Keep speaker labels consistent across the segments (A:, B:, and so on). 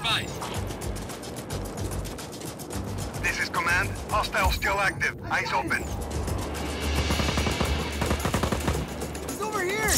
A: advised.
B: This is command. Hostile still active. Eyes open.
C: He's over here!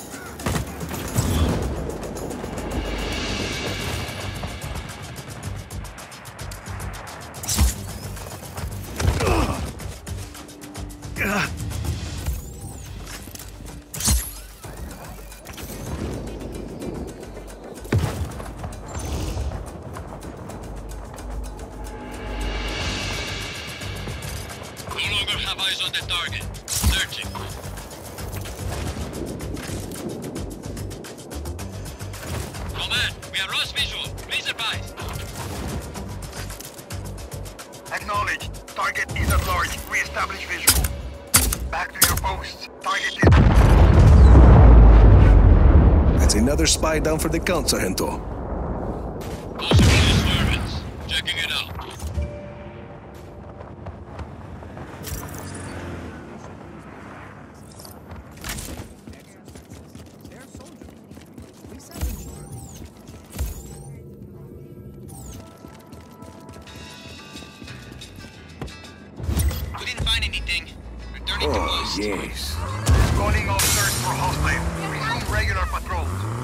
A: No longer have eyes on the target. Searching. Command, we have lost visual. Please advise.
B: Acknowledged. Target is at large. Re-establish visual. Back to your posts. Target is...
D: That's another spy down for the count, Sargento.
A: Possible disturbance. Checking it out. We didn't find anything. Returning to post.
D: Yes.
B: Calling off search for hostile. Resume regular patrols.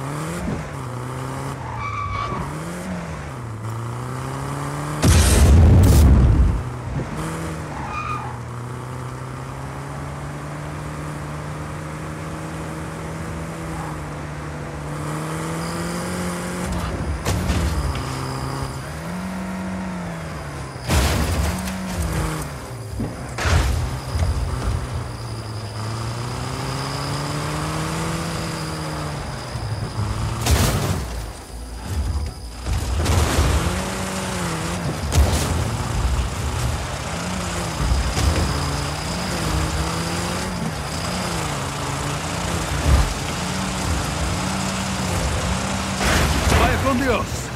D: Con Dios.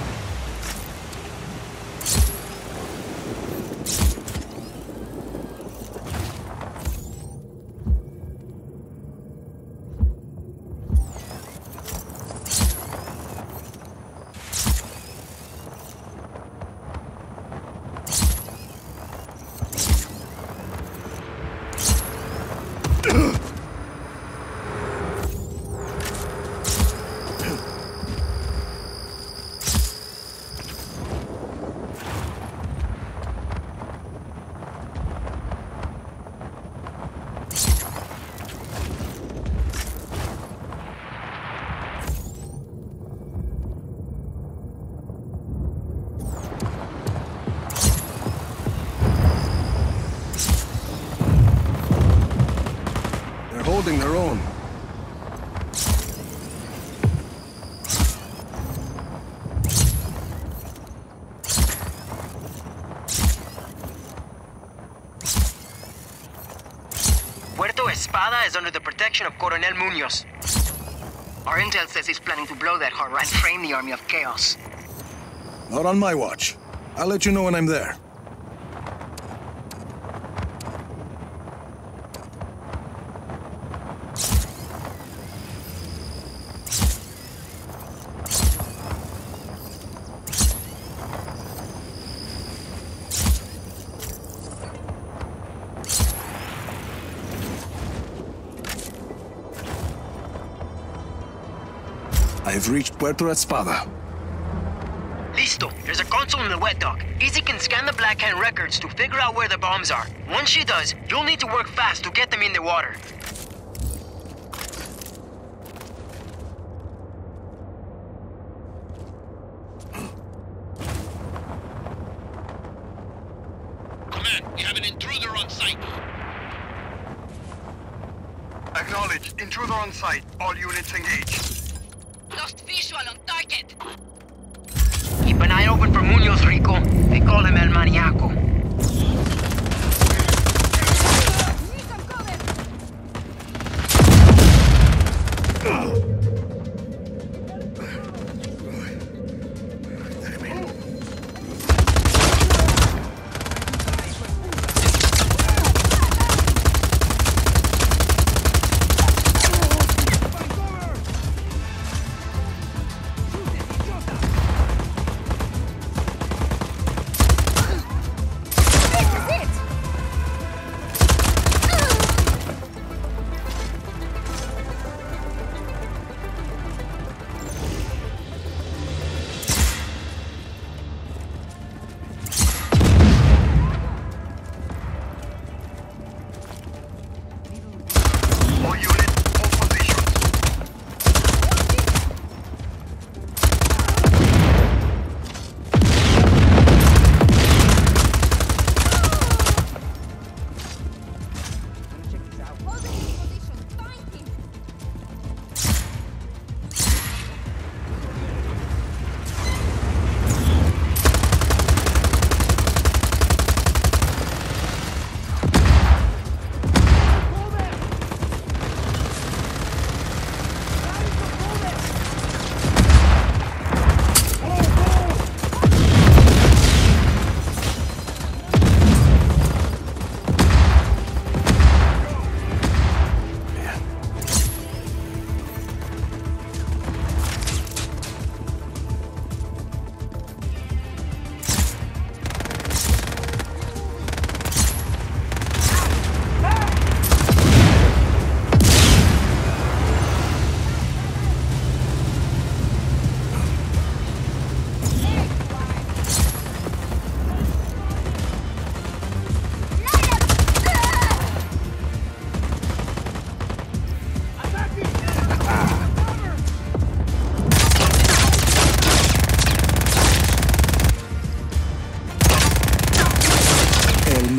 D: Holding their own.
E: Puerto Espada is under the protection of Coronel Munoz. Our intel says he's planning to blow that harbor and frame the Army of Chaos.
D: Not on my watch. I'll let you know when I'm there. I've reached Puerto Espada.
E: Listo. There's a console in the wet dock. Izzy can scan the Black Hand records to figure out where the bombs are. Once she does, you'll need to work fast to get them in the water.
A: Command, we have an intruder on site.
B: Acknowledged. Intruder on site. All units engaged.
F: Lost visual on target.
E: Keep an eye open for Munoz, Rico. They call him El Maniaco.
F: Need some cover.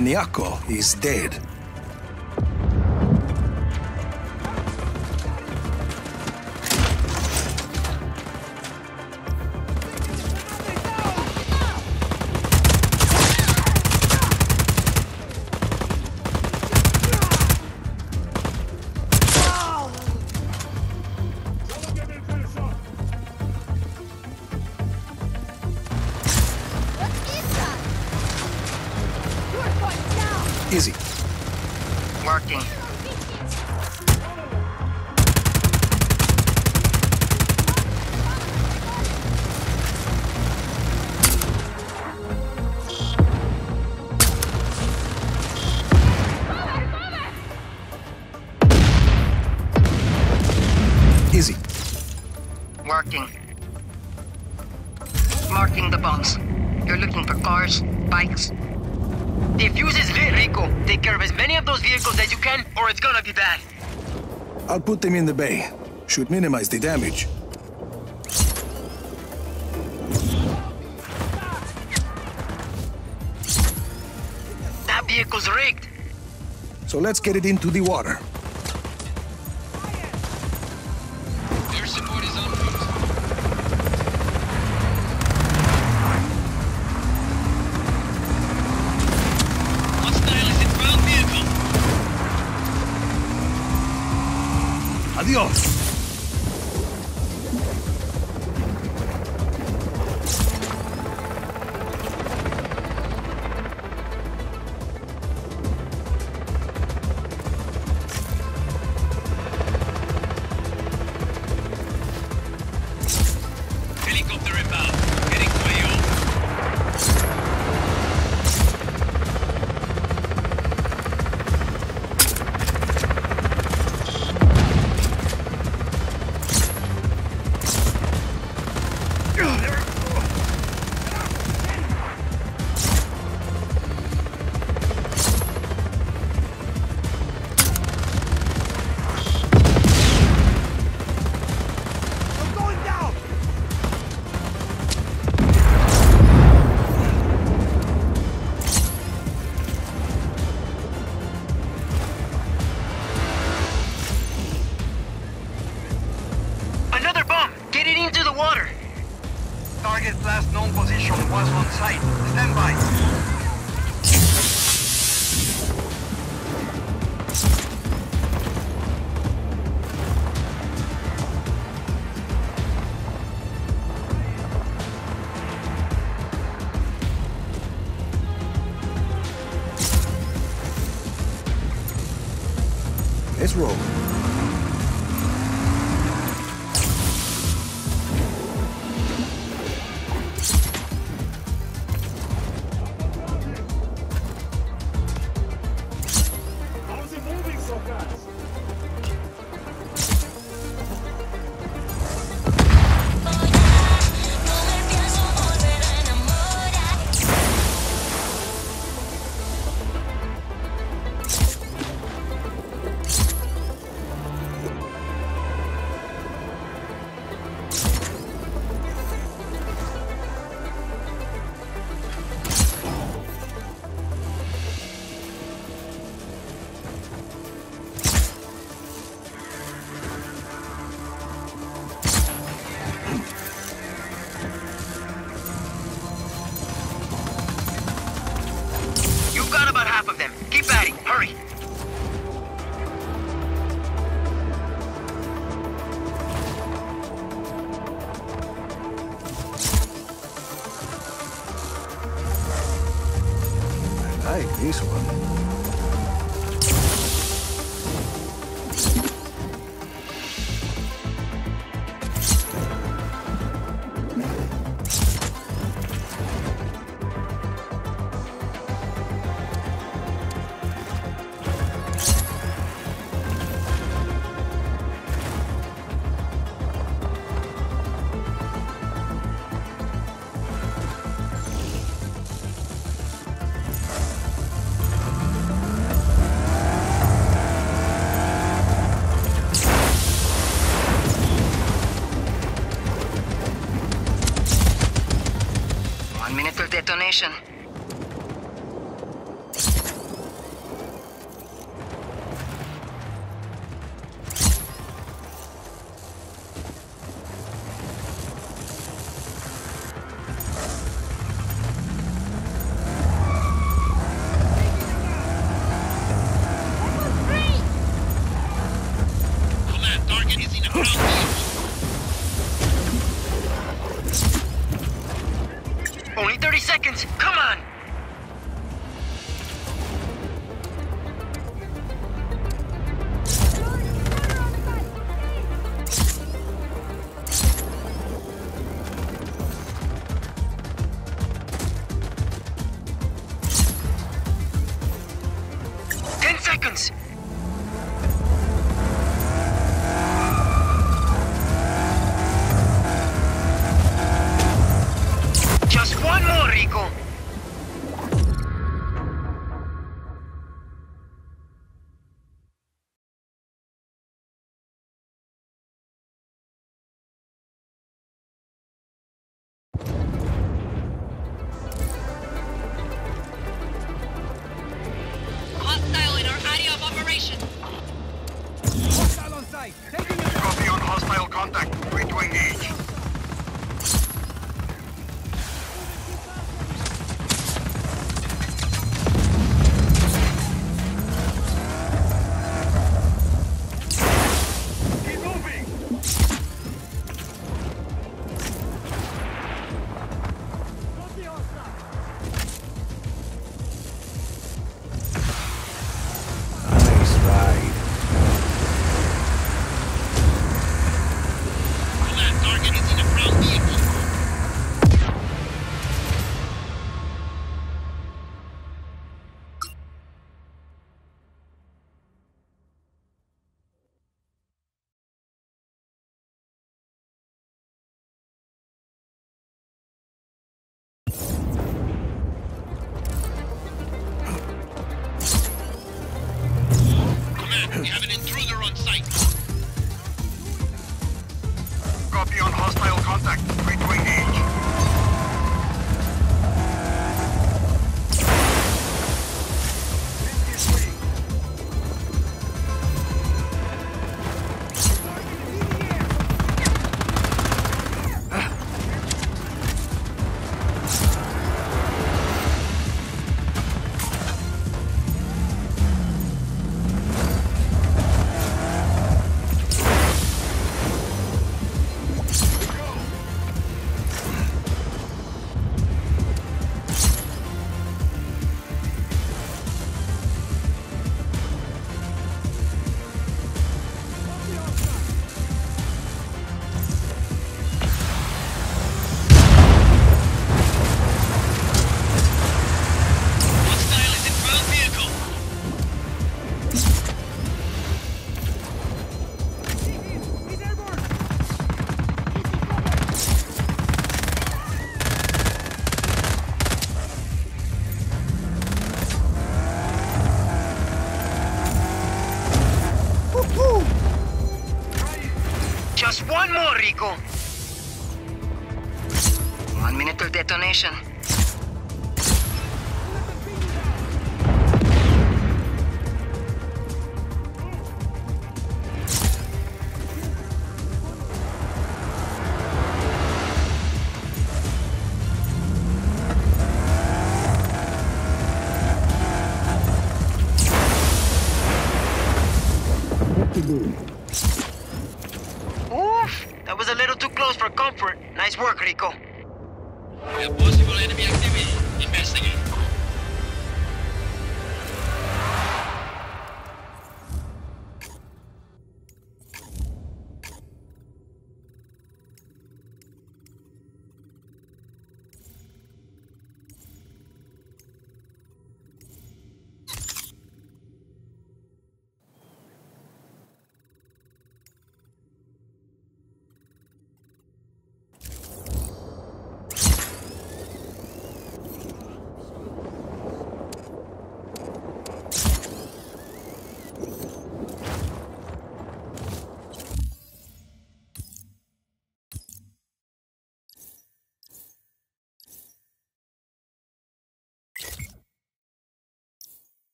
D: maniaco is dead. Easy.
E: Working.
D: Easy.
E: Working. Marking the bombs. You're looking for cars, bikes. The fuse is lit, Rico. Take care of as many of those vehicles as you can, or it's gonna be bad.
D: I'll put them in the bay. Should minimize the damage.
E: That vehicle's rigged.
D: So let's get it into the water.
A: Air support is en route. Hostile is in ground vehicle.
D: Adios.
A: Helicopter inbound. Heading for you.
C: I'm going down!
E: Another bomb! Get it into the water!
B: Target's last known position was on site. Stand by.
D: Let's roll.
C: How's it moving so fast?
E: You've got about half of them. Keep at it. Hurry.
D: I like this one.
E: Detonation.
B: engage.
C: Keep moving! Got the hostile!
D: Nice ride.
A: Command, target is in a ground vehicle. Command, we have an intruder on site.
B: Copy on hostile contact. Free to engage.
A: Hostile is in ground vehicle.
C: He's airborne!
E: Just one more, Rico. 1 minute till detonation. Oof! That was a little too close for comfort. Nice work, Rico.
A: We have possible enemy activity. Investigate.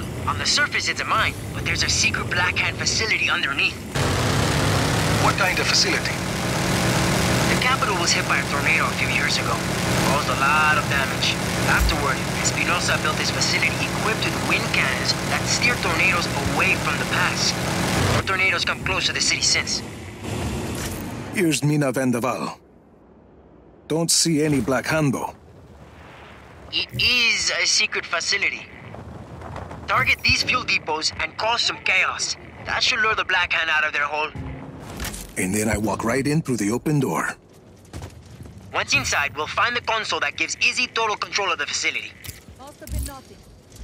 E: Well, on the surface it's a mine, but there's a secret Black Hand facility underneath.
D: What kind of facility?
E: The capital was hit by a tornado a few years ago. Caused a lot of damage. Afterward, Espinosa built his facility equipped with wind cannons that steer tornadoes away from the pass. No tornadoes come close to the city since.
D: Here's Mina Vendaval. Don't see any Black Hand, though.
E: It is a secret facility. Target these fuel depots and cause some chaos. That should lure the Black Hand out of their hole.
D: And then I walk right in through the open door.
E: Once inside, we'll find the console that gives Izzy total control of the facility.
F: Must have been nothing.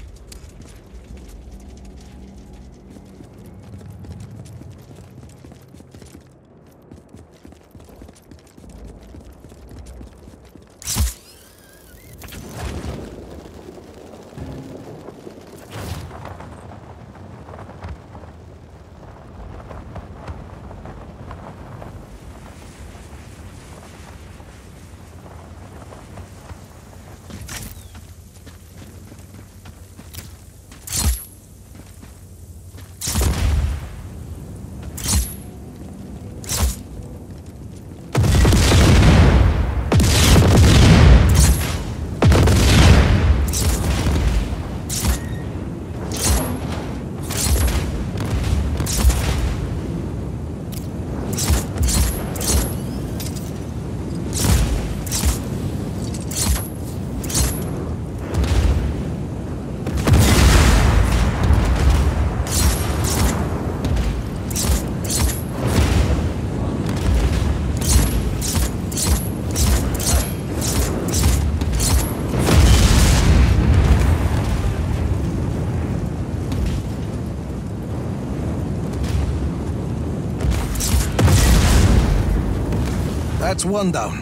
D: That's one down.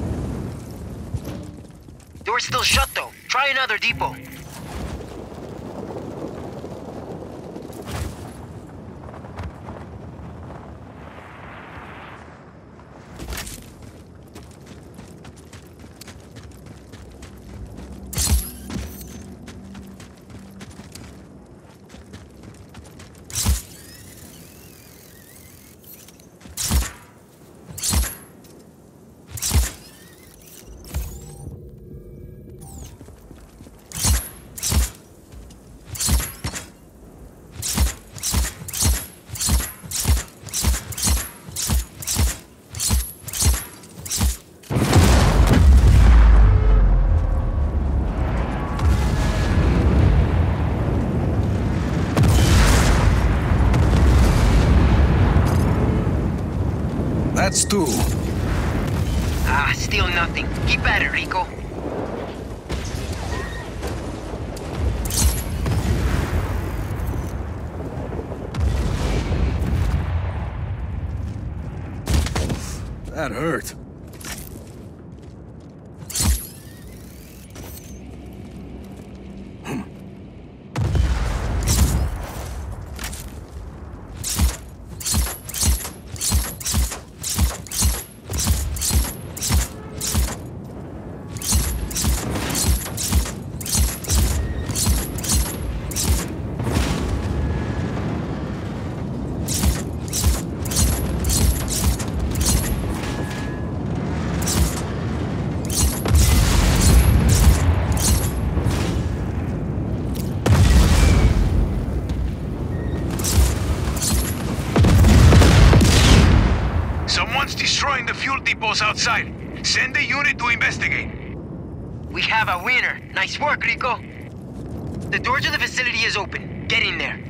E: Door's still shut though. Try another depot.
D: That's two.
E: Ah, still nothing. Keep at it, Rico.
D: That hurt.
B: Someone's destroying the fuel depots outside. Send a unit to investigate.
E: We have a winner. Nice work, Rico. The door to the facility is open. Get in there.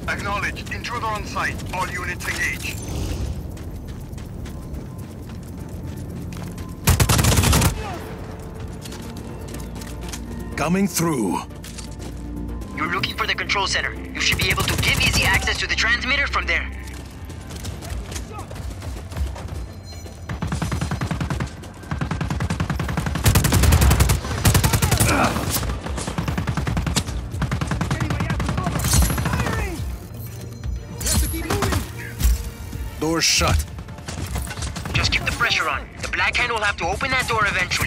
B: Acknowledged. Intruder on site. All units engage.
D: Coming through.
E: You're looking for the control center. You should be able to give easy access to the transmitter from there.
D: Door's shut.
E: Just keep the pressure on. The Black Hand will have to open that door eventually.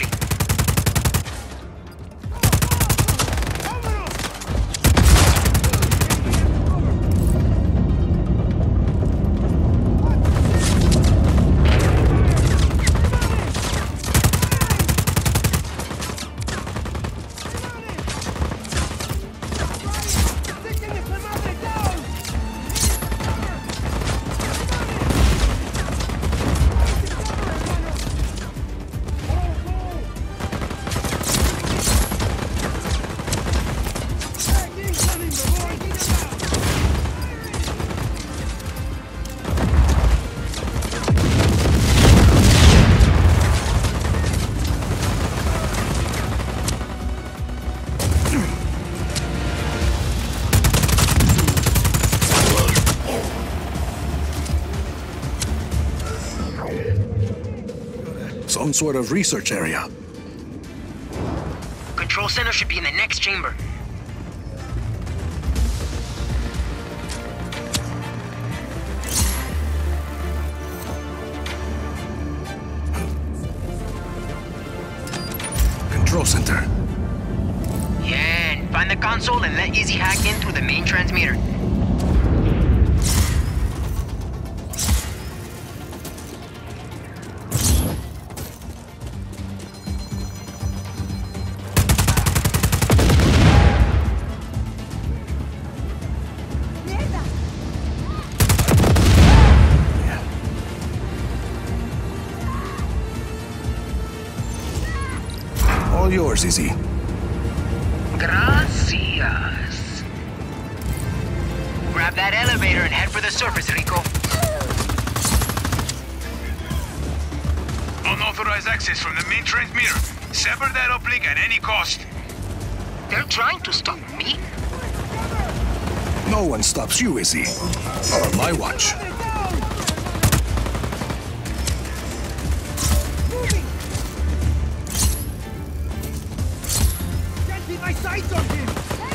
D: Some sort of research area.
E: Control center should be in the next chamber.
D: Control center.
E: Yeah, and find the console and let Easy hack in through the main transmitter.
D: All yours, Izzy.
E: Gracias. Grab that elevator and head for the surface, Rico.
B: Unauthorized access from the main transmitter. Sever that uplink at any cost.
E: They're trying to stop me.
D: No one stops you, Izzy. On my watch.
C: Can't keep my sights on him!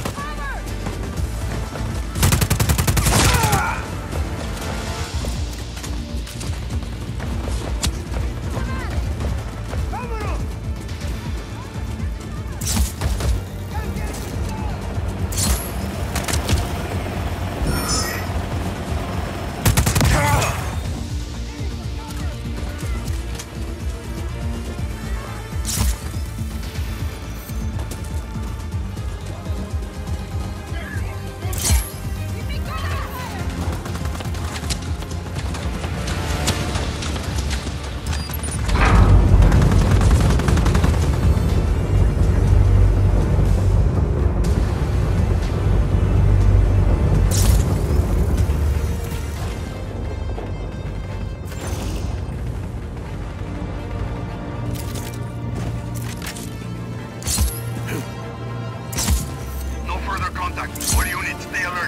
B: No further contact. All units, stay alert.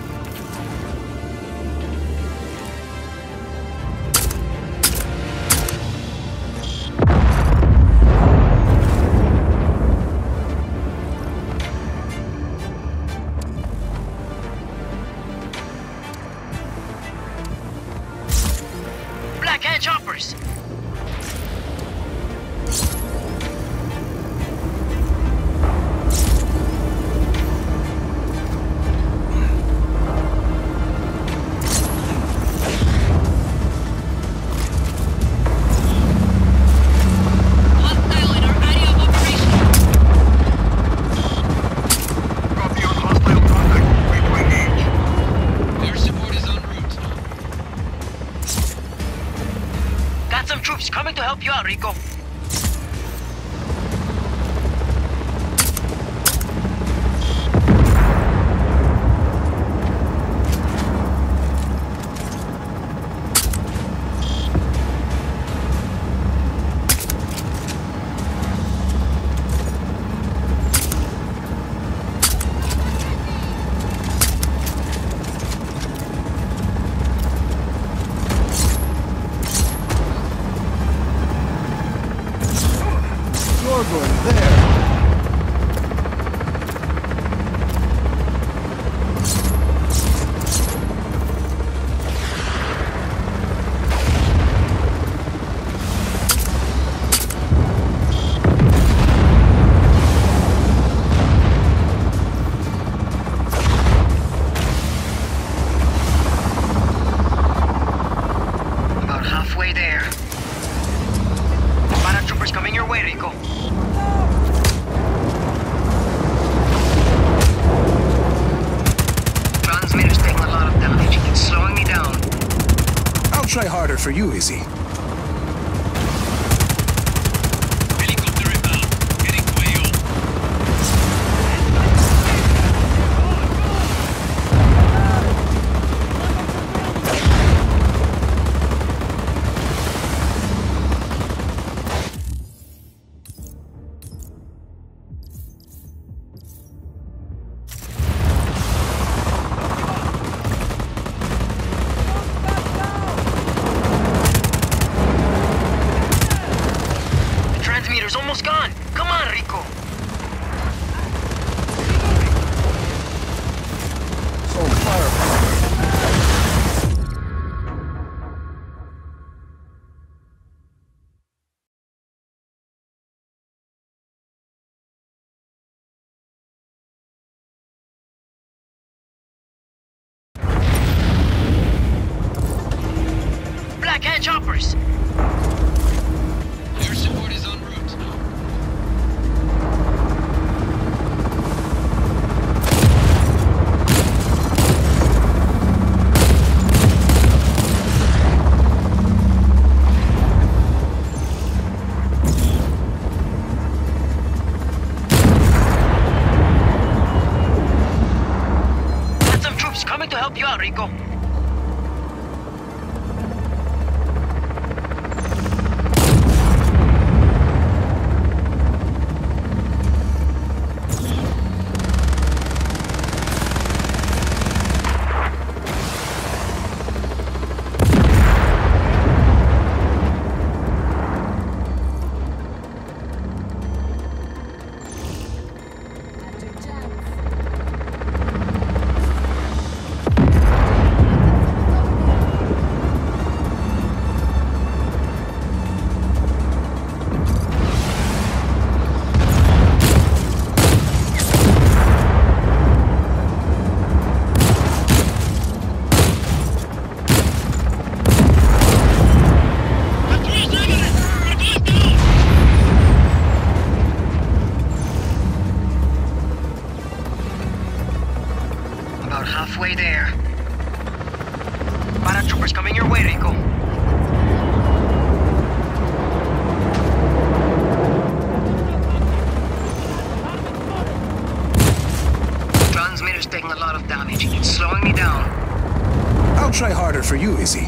E: Black Hand choppers.
F: Hostile in our area of operation.
B: Copy on hostile contact. Way to engage.
A: Air support is en route.
E: Got some troops coming to help you out, Rico.
D: try harder for you, Izzy.
A: Helicopter inbound. Heading to AO.
E: Transmitter's almost gone. Come on, Rico.
D: So firepower.
E: Black hand choppers.
A: Air support is en route.
E: Got some troops coming to help you out, Rico. About halfway there. Paratroopers coming your way, Rico. Transmitter's taking a lot of damage. It's slowing me down.
D: I'll try harder for you, Izzy.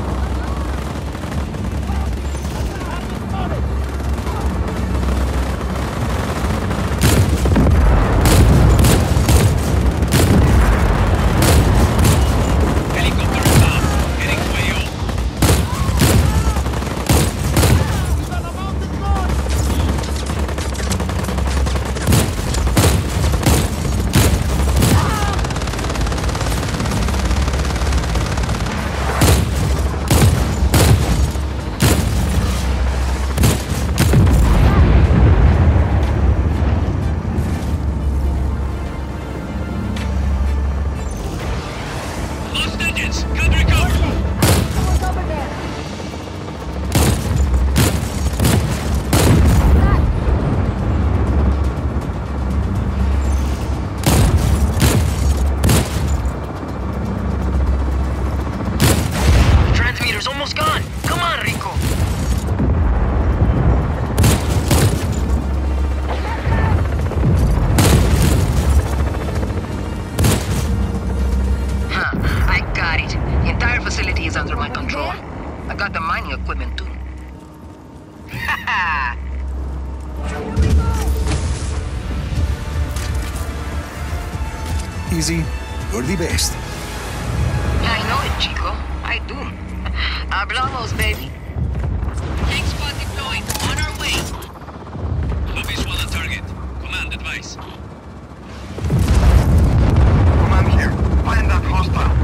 A: Helicopter inbound. Heading to AO. Lost engines. Country cover.
C: Someone's over there.
E: The transmitter's almost gone. Come on, Rico. Huh, I got it. The entire facility is under my control. I got the mining equipment too. Ha
D: Izzy, you're the best.
E: I know it, Chico. I do. Hablamos, baby.
F: Tank squad deployed. On our way.
A: No visual on target. Command advice.
B: Command here. Find that hostile.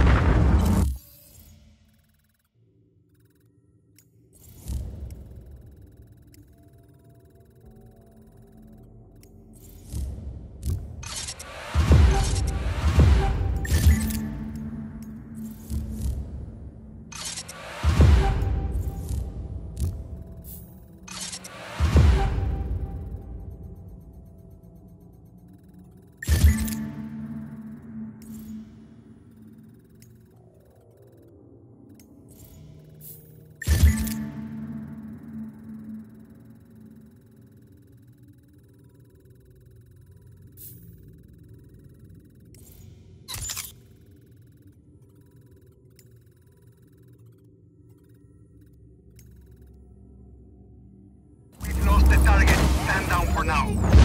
B: for now.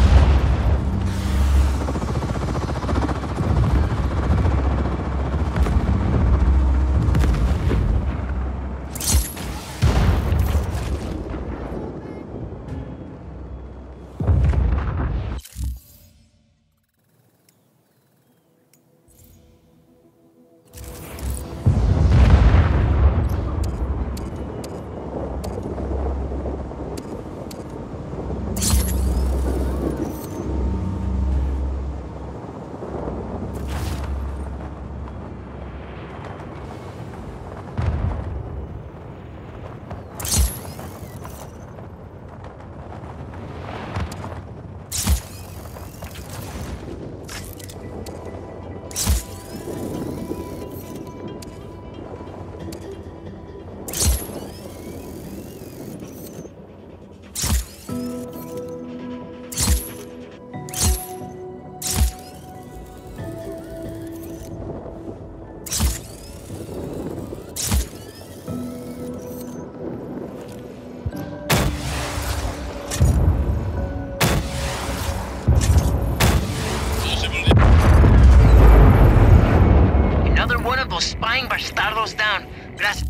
E: Spying bastardos down. Gracias.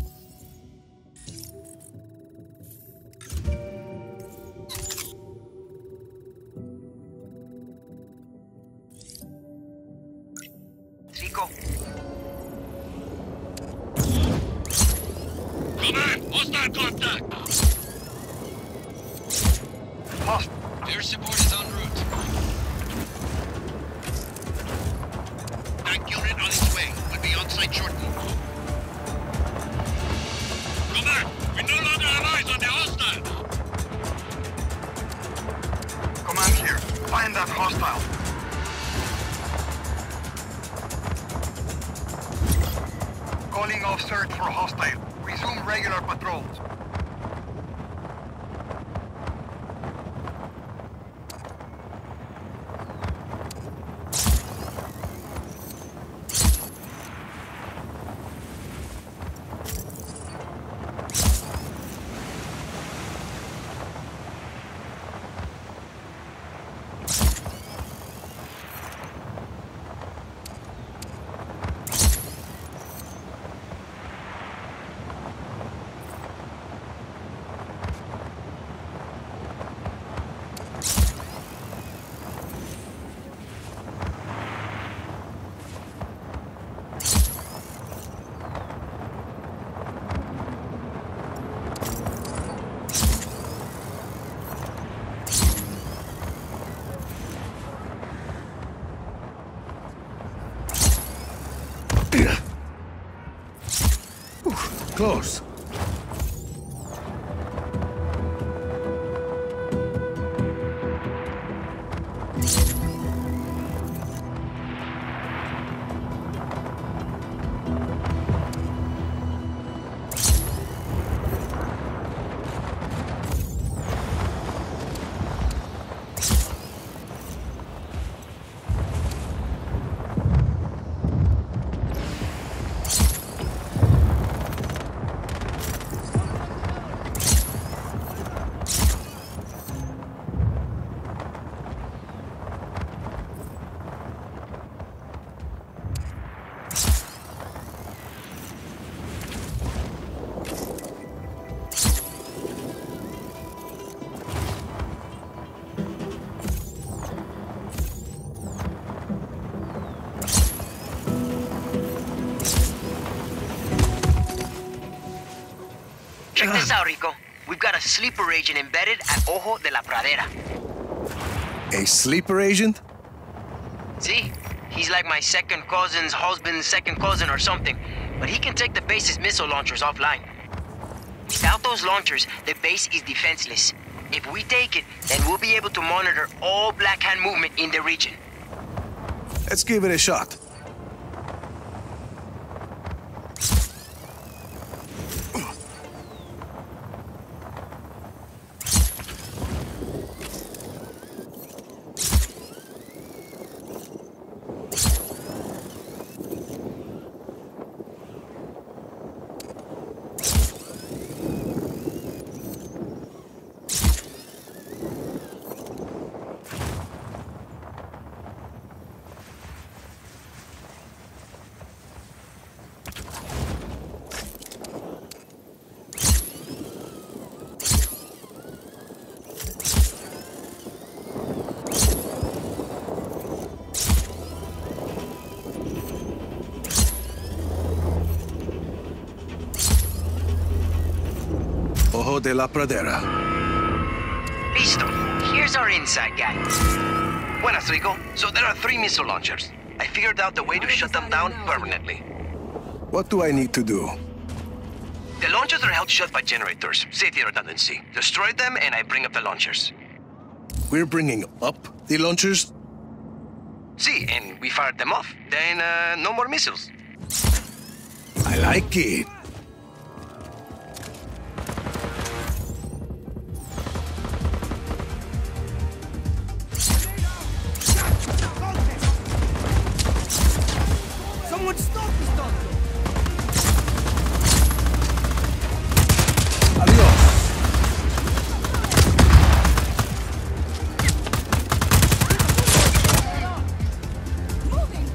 E: Rico.
A: Command, hostile contact.
B: Host.
A: Air support is en route. Tank unit on its way. Will be on site shortly. Command, we no longer have eyes on the hostile.
B: Command here. Find that hostile. Calling off search for hostile. Resume regular patrols.
D: Close.
E: Check this out, Rico. We've got a sleeper agent embedded at Ojo de la Pradera.
D: A sleeper agent?
E: See? He's like my second cousin's husband's second cousin or something. But he can take the base's missile launchers offline. Without those launchers, the base is defenseless. If we take it, then we'll be able to monitor all Black Hand movement in the region.
D: Let's give it a shot. Rico de la Pradera.
E: Listo. Here's our inside guy.
G: Buenas, Rico. So there are 3 missile launchers. I figured out the way to shut them down permanently.
D: What do I need to do?
G: The launchers are held shut by generators. Safety redundancy. Destroy them and I bring up the launchers.
D: We're bringing up the launchers?
G: See, and we fired them off. Then, no more missiles.
D: I like it.
C: Someone stop this doctor!
D: Adios.
C: Moving!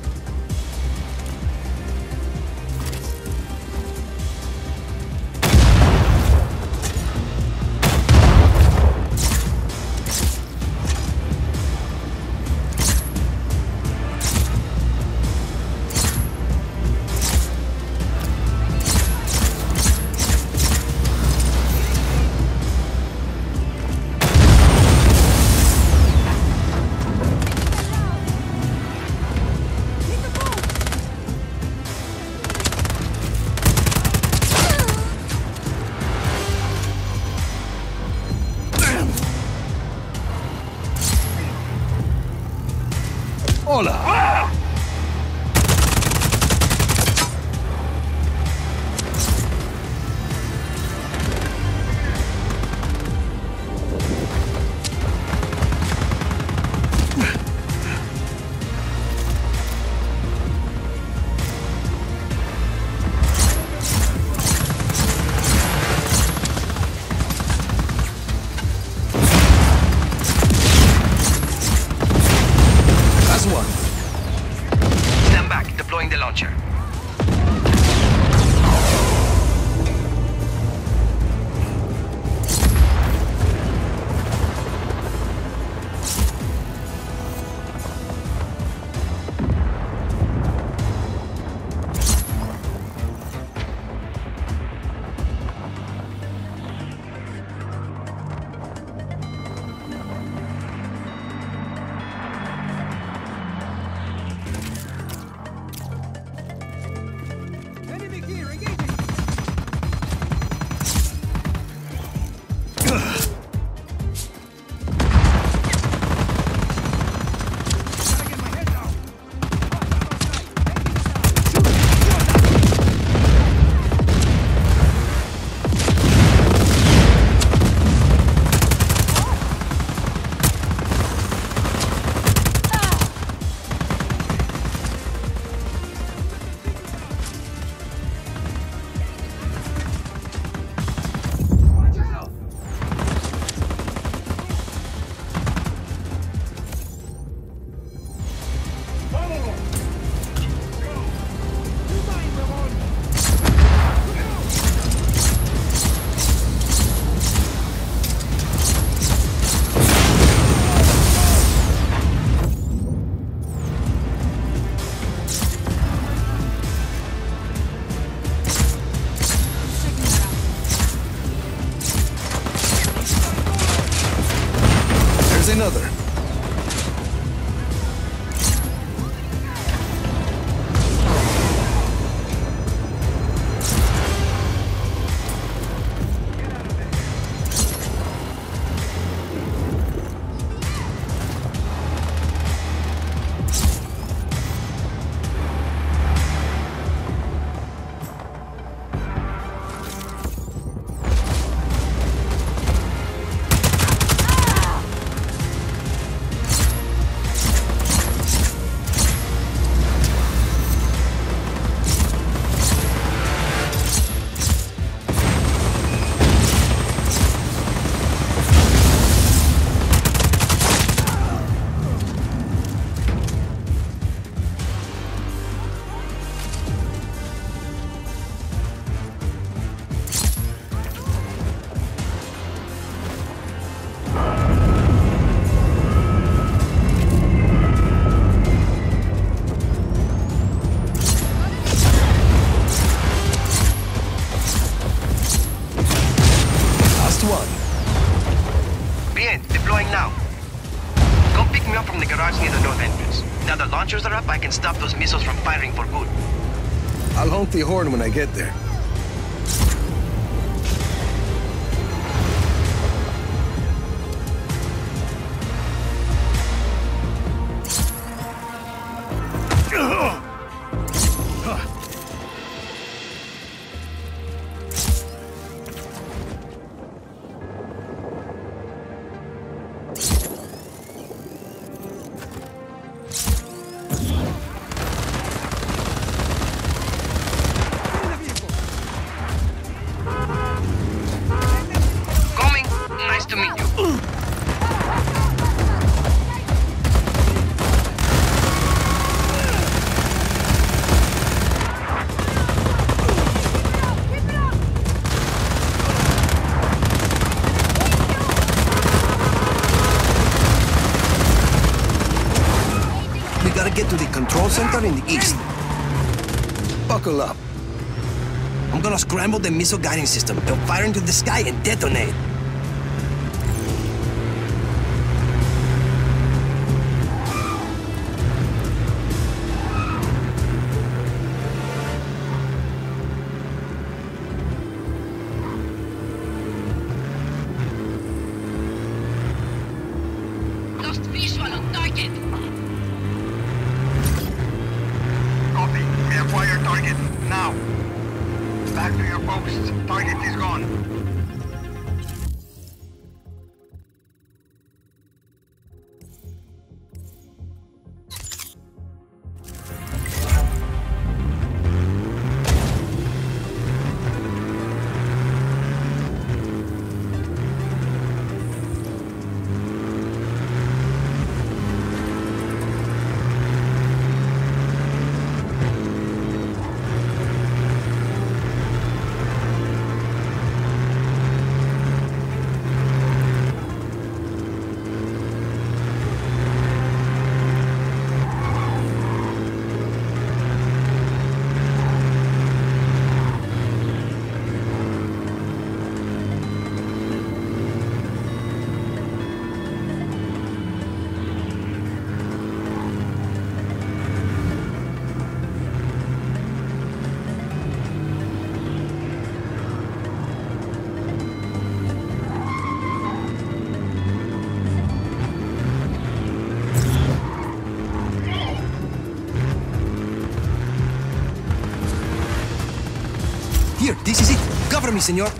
G: I can stop those missiles from firing for good.
D: I'll honk the horn when I get there.
G: Coming. Nice to meet you.
H: We gotta get to the control center in the east.
D: Buckle up.
H: I'm gonna scramble the missile guiding system. They'll fire into the sky and detonate.
F: Lost visual on target.
B: Copy. We acquire target. Now. Back to your posts. Target is gone.
H: Here, this is it. Cover me, senor.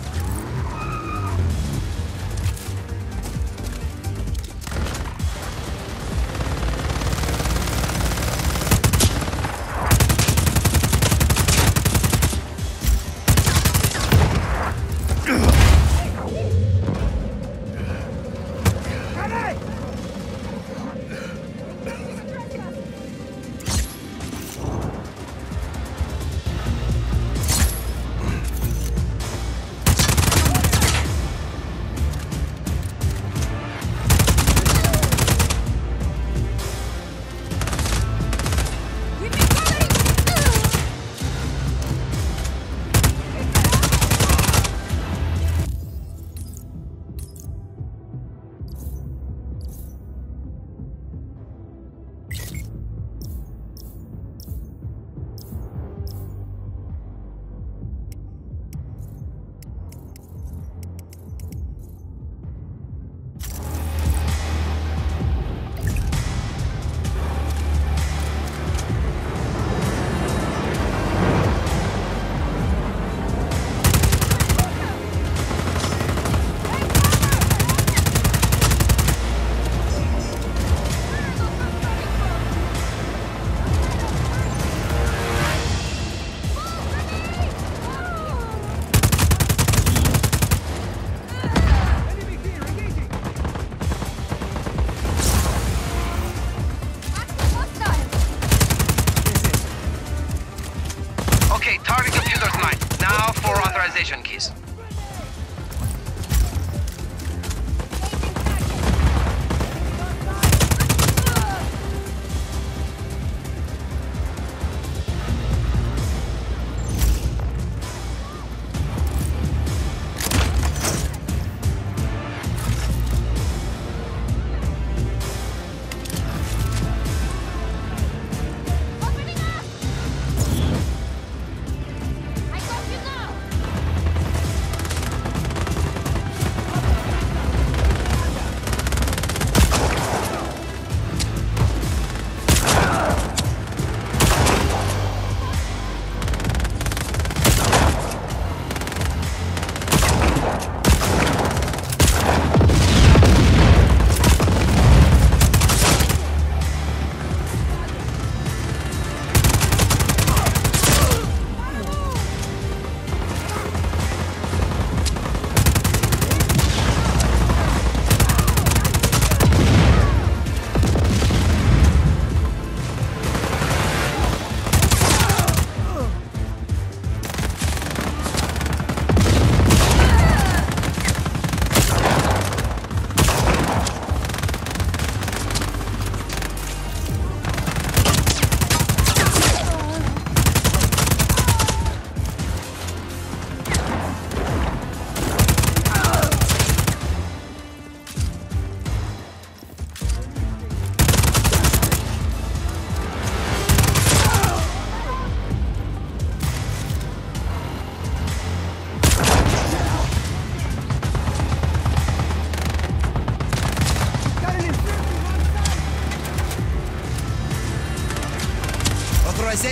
G: Okay, target computer's mine. Now for authorization keys.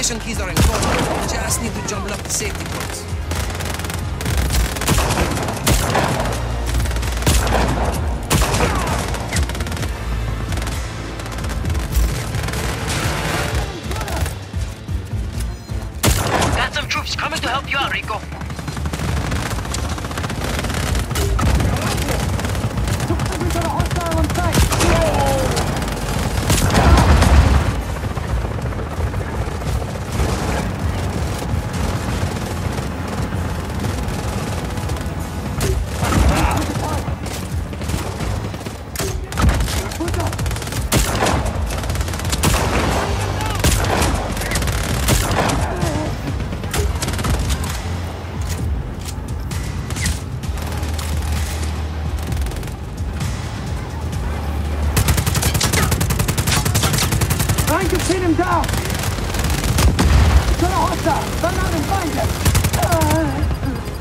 H: Ignition keys are encoded. Just need to jumble up the safety ports.
E: Got some troops coming to help you out, Rico.
C: We got a hostile on sight. I can pin him down. Got a hostile. Run out and find him.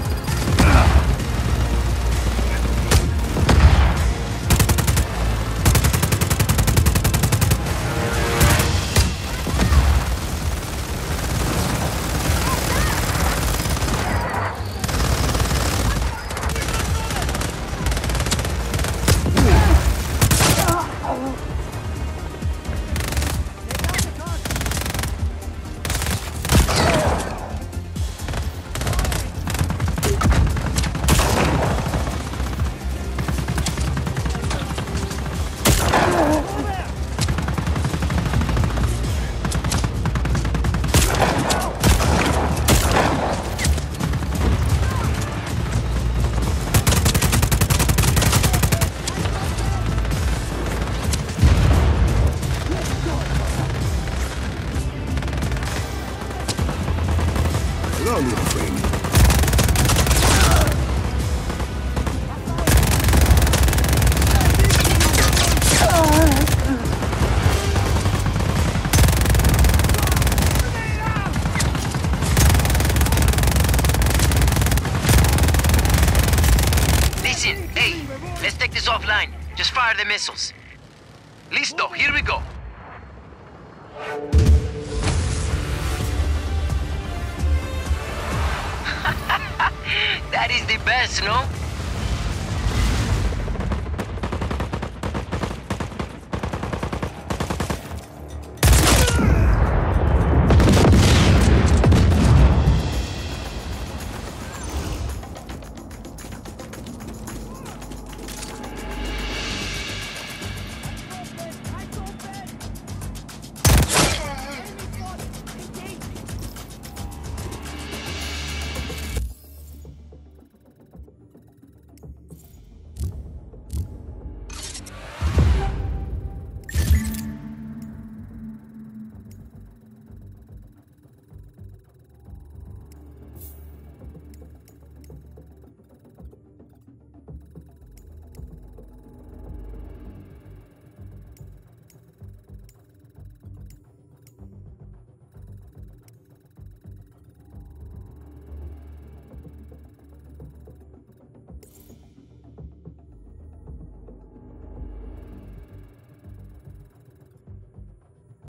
D: Hello, little friend.
E: Listen, hey, let's take this offline. Just fire the missiles.
G: Listo, here we go.
E: That is the best, no?